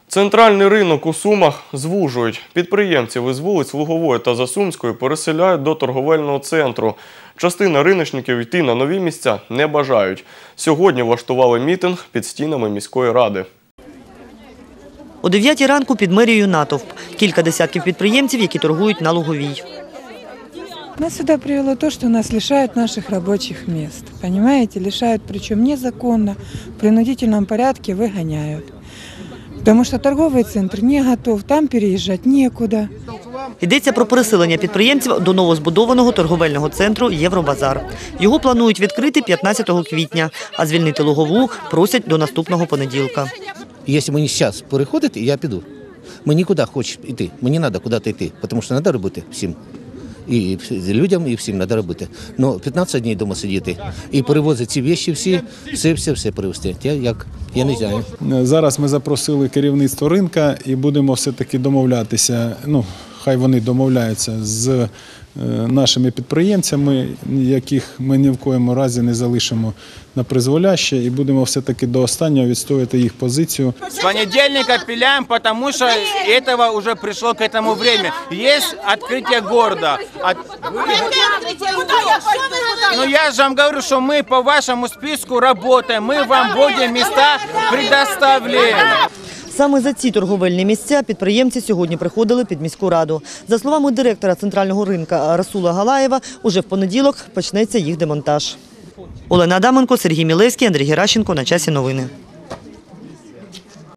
Центральний ринок у Сумах звужують. Підприємців із вулиць Лугової та Засумської переселяють до торговельного центру. Частина риночників йти на нові місця не бажають. Сьогодні влаштували мітинг під стінами міської ради. О 9 ранку під мерією натовп. Кілька десятків підприємців, які торгують на Луговій. Нас сюда привело то, что нас лишают наших рабочих мест. Понимаете, лишают, причем незаконно, в принудительном порядке выгоняют. Потому что торговый центр не готов, там переезжать некуда. Йдеться про переселення підприємців до новозбудованого торговельного центру «Євробазар». Його планують відкрити 15 квітня, а звільнити Лугову просять до наступного понеділка. Якщо мені зараз переходити, я піду. Мені куди хочеш йти, мені треба кудись йти, тому що треба робити всім. І людям, і всім треба робити. Але 15 днів вдома сидіти і перевозити ці речі все перевезти. Я не знаю. Зараз ми запросили керівництво ринку і будемо все-таки домовлятися, хай вони домовляються з нашими підприємцями, яких ми ні в коєму разі не залишимо на призволяще, і будемо все-таки до останнього відстоювати їх позицію. С понедельника пиляем, потому что этого уже пришло к этому время. Есть открытие города. Но я же вам говорю, что мы по вашему списку работаем, мы вам будем места предоставляем. Саме за ці торговельні місця підприємці сьогодні приходили під міську раду. За словами директора центрального ринка Расула Галаєва, уже в понеділок почнеться їх демонтаж. Олена Адаменко, Сергій Мілевський, Андрій Геращенко. На часі новини.